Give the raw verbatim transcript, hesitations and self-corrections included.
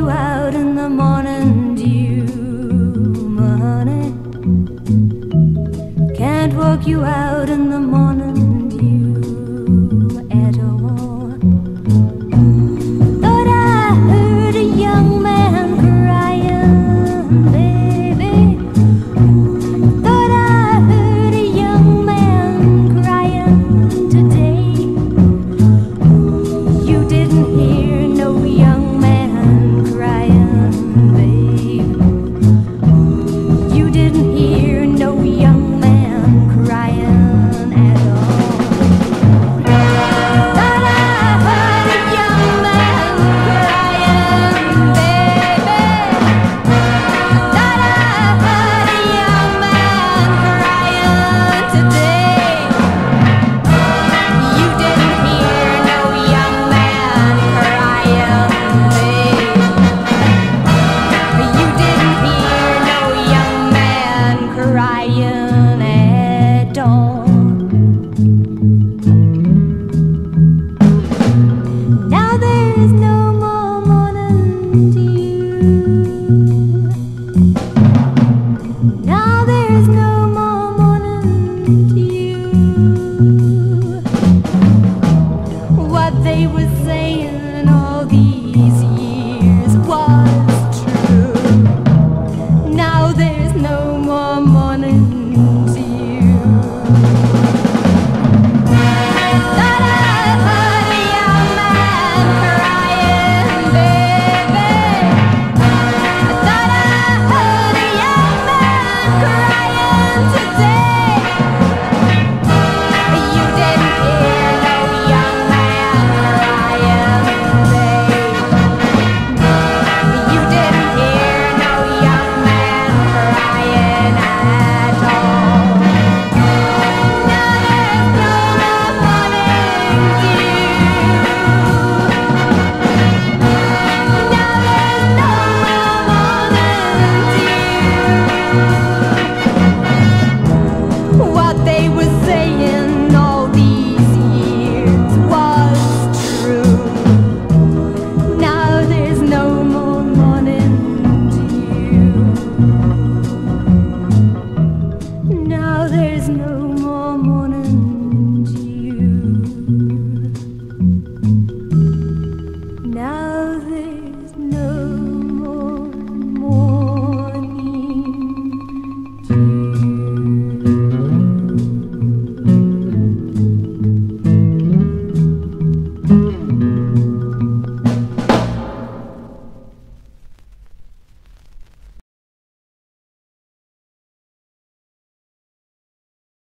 you out in the morning dew, my honey. Can't walk you out in the morning dew at all. Thought I heard a young man crying, baby. Thought I heard a young man crying today. You didn't hear no young man crying, babe. You didn't hear no young man crying at all. Thought I heard a young man crying, baby. Thought I heard a young man crying today. You didn't hear no young man crying, babe. You didn't hear no young man crying at all. Now there's no more morning dew. Now there's no more morning dew. What they were saying all these years was true. Now there's no more morning dew. Thought I heard a young man crying, baby. Thought I heard a young man crying today. You didn't hear no young man crying, babe. You didn't hear no young man crying at all. Now there's no more morning dew. Now there's no more morning dew. What they were saying all these years was true. Now there's no more morning dew. Now there's no